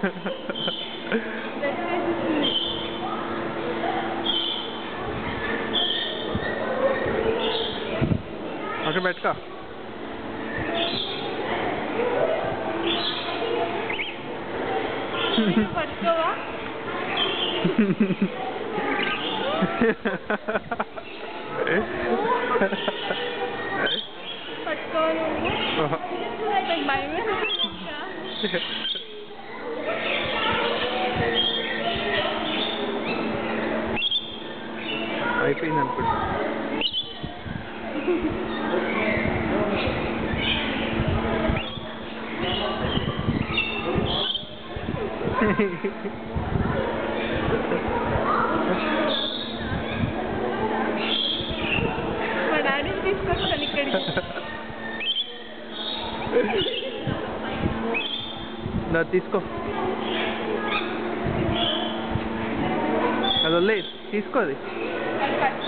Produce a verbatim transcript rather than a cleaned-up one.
అక్కడ పెట్టుకో. పట్టుకోవా? పట్టుకోవాలి భయమే. అయిపోయింది అనుకుంటా. మా డాడీని తీసుకొస్తాను ఇక్కడికి. నా తీసుకో, అది వదిలే, తీసుకో అది.